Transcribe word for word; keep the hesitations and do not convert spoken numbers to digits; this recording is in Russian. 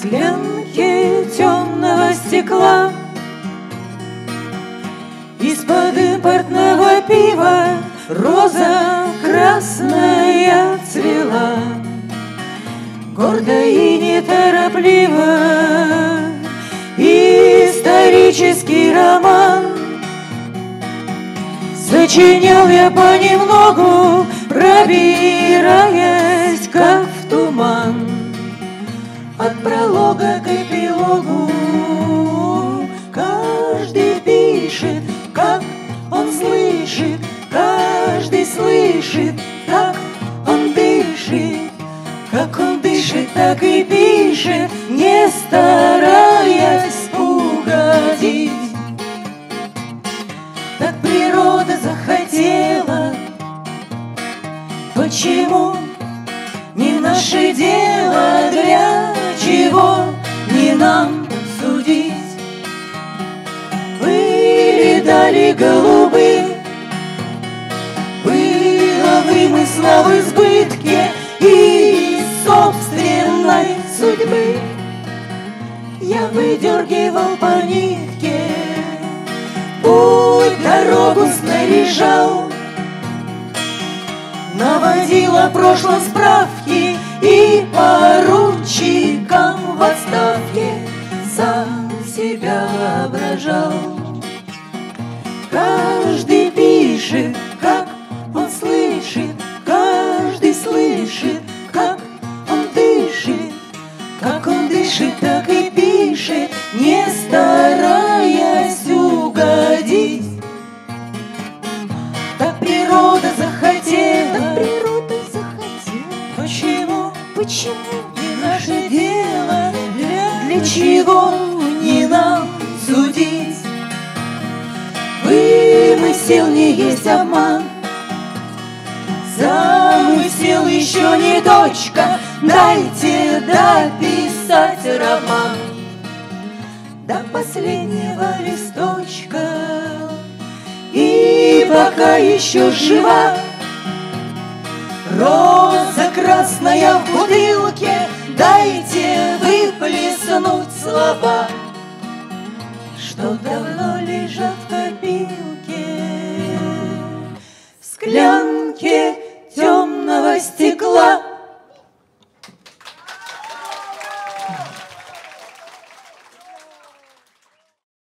склянке темного стекла из-под импортного пива роза красная цвела. Гордо и неторопливо исторический роман сочинял я понемногу, пробираясь как в туман. От пролога к эпилогу каждый пишет, как он слышит, каждый слышит, как он дышит. Как он дышит, так и пишет, не стараясь угодить. Так природа захотела. Почему не наше дело, для чего не нам судить? Вылетали голубы, было вымысла в избытке и собственной судьбы. Я выдергивал по нитке, путь, дорогу снаряжал, наводил о прошлом справки и поручикам в отставке сам себя воображал. Каждый пишет, как он слышит, каждый слышит, как он дышит. Как он дышит, так и пишет, не стараясь угодить. Так природа захотела, так природа захотела. Почему, почему не наше дело, для, для чего не нам судить? Вымысел не есть обман, замысел еще не точка. Дайте дописать роман до последнего листочка. И пока еще жива роза красная в бутылке, дайте выплеснуть слова, что давно лежат